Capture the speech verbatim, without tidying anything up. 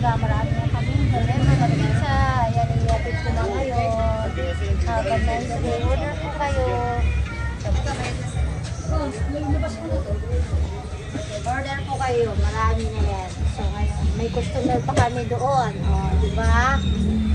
talaga. Marami na kami. Deliver na pizza. Yan, i-update ko na ngayon. Habang na i-order po kayo. Order po kayo. Marami na yan. So, ngayon, may customer pa kami doon. O, di ba?